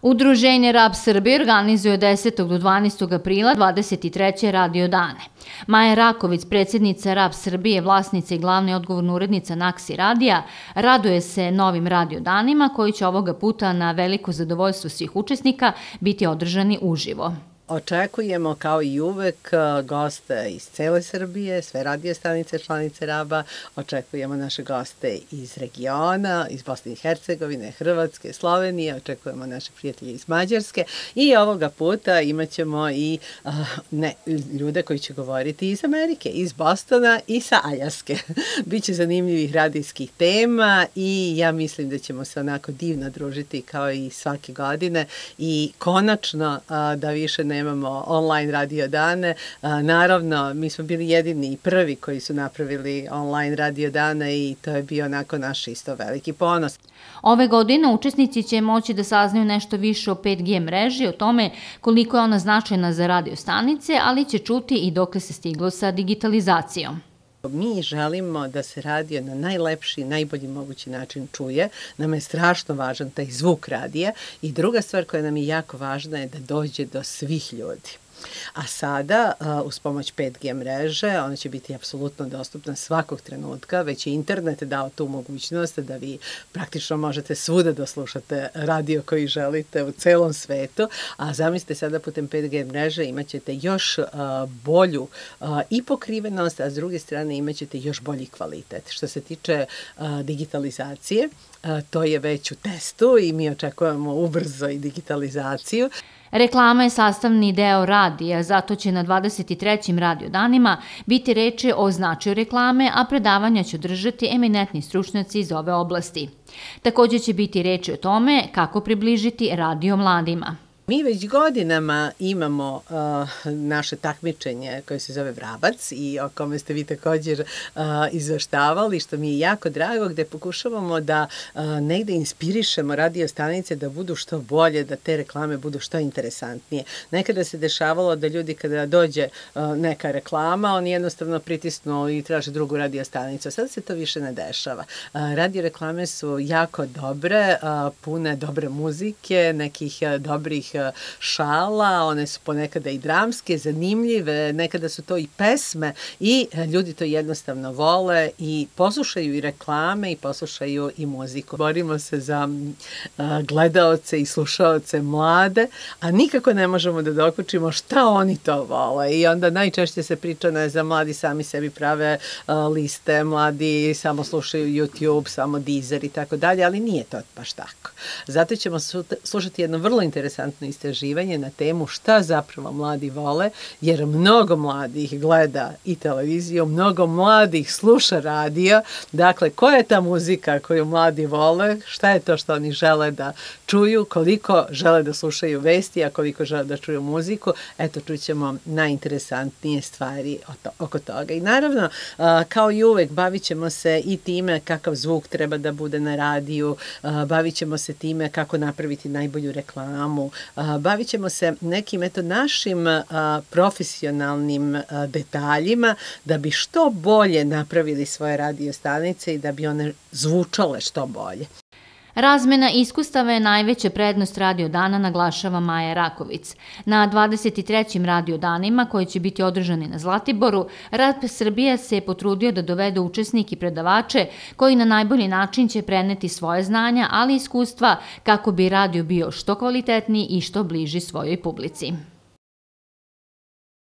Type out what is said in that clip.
Udruženje RAB Srbije organizuje od 10. do 12. aprila 23. radio dane. Maja Raković, predsjednica RAB Srbije, vlasnica i glavna i odgovorna urednica NAKSI radija, raduje se novim radio danima koji će ovoga puta na veliko zadovoljstvo svih učesnika biti održani uživo. Očekujemo kao i uvek goste iz cele Srbije, sve radio stanice, članice RAB-a, očekujemo naše goste iz regiona, iz Bosne i Hercegovine, Hrvatske, Slovenije, očekujemo naše prijatelje iz Mađarske i ovoga puta imaćemo i ljude koji će govoriti iz Amerike, iz Bostona i sa Aljaske. Biće zanimljivih radijskih tema i ja mislim da ćemo se onako divno družiti kao i svake godine i konačno da više nemamo online radio dane. Naravno, mi smo bili jedini i prvi koji su napravili online radio dane i to je bio onako naš isto veliki ponos. Ove godine učesnici će moći da saznaju nešto više o 5G mreži, o tome koliko je ona značajna za radio stanice, ali će čuti i dokle se stiglo sa digitalizacijom. Mi želimo da se radio na najlepši, najbolji mogući način čuje. Nam je strašno važan taj zvuk radija i druga stvar koja nam je jako važna je da dođe do svih ljudi. A sada, uz pomoć 5G mreže, ona će biti apsolutno dostupna svakog trenutka, već je internet dao tu mogućnost da vi praktično možete svuda da slušate radio koji želite u celom svetu, a zamislite sada putem 5G mreže imat ćete još bolju i pokrivenost, a s druge strane imat ćete još bolji kvalitet. Što se tiče digitalizacije, to je već u testu i mi očekujemo ubrzo i digitalizaciju. Reklama je sastavni deo radija, zato će na 23. radio danima biti reči o značaju reklame, a predavanja će održati eminentni stručnjaci iz ove oblasti. Također će biti reči o tome kako približiti radio mladima. Mi već godinama imamo naše takmičenje koje se zove Vrabac i o kome ste vi također izveštavali, što mi je jako drago, gde pokušavamo da negde inspirišemo radio stanice da budu što bolje, da te reklame budu što interesantnije. Nekada se dešavalo da ljudi kada dođe neka reklama, oni jednostavno pritisnu i traže drugu radio stanicu. Sada se to više ne dešava. Radio reklame su jako dobre, pune dobre muzike, nekih dobrih šala, one su ponekada i dramske, zanimljive, nekada su to i pesme i ljudi to jednostavno vole i poslušaju i reklame i poslušaju i muziku. Borimo se za gledaoce i slušaoce mlade, a nikako ne možemo da dokučimo šta oni to vole i onda najčešće se priča za mladi sami sebi prave liste, mladi samo slušaju YouTube, samo Deezer i tako dalje, ali nije to baš tako. Zato ćemo slušati jedno vrlo interesantno istraživanje na temu šta zapravo mladi vole, jer mnogo mladih gleda i televiziju, mnogo mladih sluša radio. Dakle, koja je ta muzika koju mladi vole, šta je to što oni žele da čuju, koliko žele da slušaju vesti, a koliko žele da čuju muziku. Eto, čućemo najinteresantnije stvari oko toga. I naravno, kao i uvek, bavit ćemo se i time kakav zvuk treba da bude na radiju, bavit ćemo se time kako napraviti najbolju reklamu, bavit ćemo se nekim našim profesionalnim detaljima da bi što bolje napravili svoje radio stanice i da bi one zvučale što bolje. Razmena iskustava je najveća prednost radio dana, naglašava Maja Raković. Na 23. radio danima, koji će biti održani na Zlatiboru, RAB Srbija se potrudio da dovede učesnike i predavače koji na najbolji način će preneti svoje znanja, ali i iskustva kako bi radio bio što kvalitetniji i što bliži svojoj publici.